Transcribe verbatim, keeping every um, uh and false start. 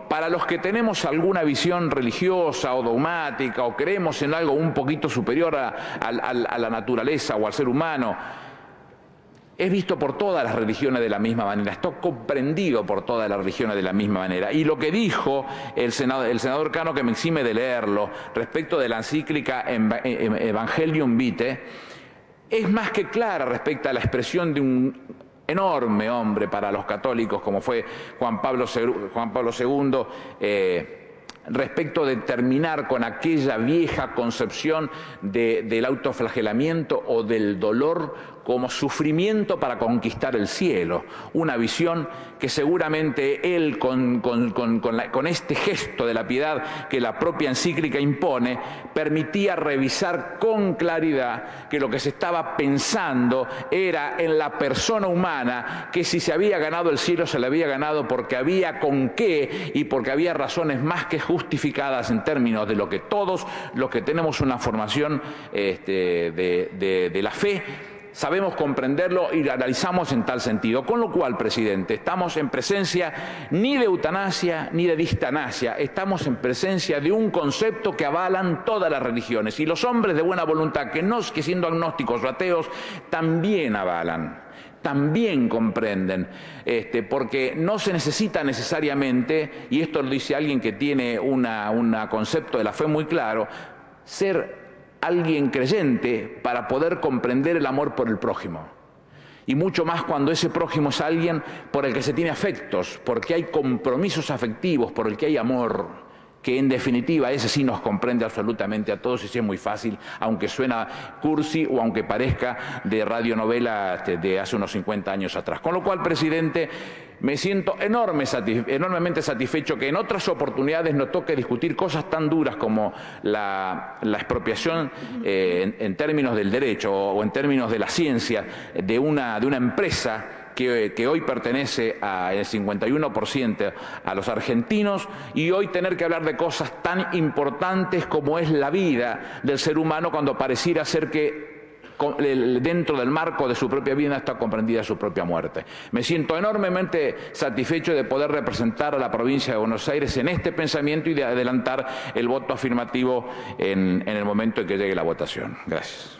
para los que tenemos alguna visión religiosa o dogmática o creemos en algo un poquito superior a, a, a la naturaleza o al ser humano, es visto por todas las religiones de la misma manera, está comprendido por todas las religiones de la misma manera. Y lo que dijo el senador, el senador Cano, que me exime de leerlo, respecto de la encíclica Evangelium Vitae, es más que clara respecto a la expresión de un enorme hombre para los católicos, como fue Juan Pablo, Juan Pablo segundo, eh, respecto de terminar con aquella vieja concepción de, del autoflagelamiento o del dolor como sufrimiento para conquistar el cielo. Una visión que seguramente él, con, con, con, con, la, con este gesto de la piedad que la propia encíclica impone, permitía revisar con claridad que lo que se estaba pensando era en la persona humana, que si se había ganado el cielo se le había ganado porque había con qué y porque había razones más que justificadas en términos de lo que todos los que tenemos una formación este, de, de, de la fe sabemos comprenderlo y lo analizamos en tal sentido. Con lo cual, presidente, estamos en presencia ni de eutanasia ni de distanasia, estamos en presencia de un concepto que avalan todas las religiones y los hombres de buena voluntad, que no que siendo agnósticos o ateos, también avalan. También comprenden, este, porque no se necesita necesariamente, y esto lo dice alguien que tiene una, un concepto de la fe muy claro, ser alguien creyente para poder comprender el amor por el prójimo. Y mucho más cuando ese prójimo es alguien por el que se tiene afectos, porque hay compromisos afectivos, por el que hay amor, que en definitiva ese sí nos comprende absolutamente a todos y sí es muy fácil, aunque suena cursi o aunque parezca de radionovela de hace unos cincuenta años atrás. Con lo cual, presidente, me siento enorme, satisfe enormemente satisfecho que en otras oportunidades nos toque discutir cosas tan duras como la, la expropiación eh, en, en términos del derecho o en términos de la ciencia de una, de una empresa que, que hoy pertenece al cincuenta y uno por ciento a los argentinos, y hoy tener que hablar de cosas tan importantes como es la vida del ser humano cuando pareciera ser que dentro del marco de su propia vida está comprendida su propia muerte. Me siento enormemente satisfecho de poder representar a la provincia de Buenos Aires en este pensamiento y de adelantar el voto afirmativo en, en el momento en que llegue la votación. Gracias.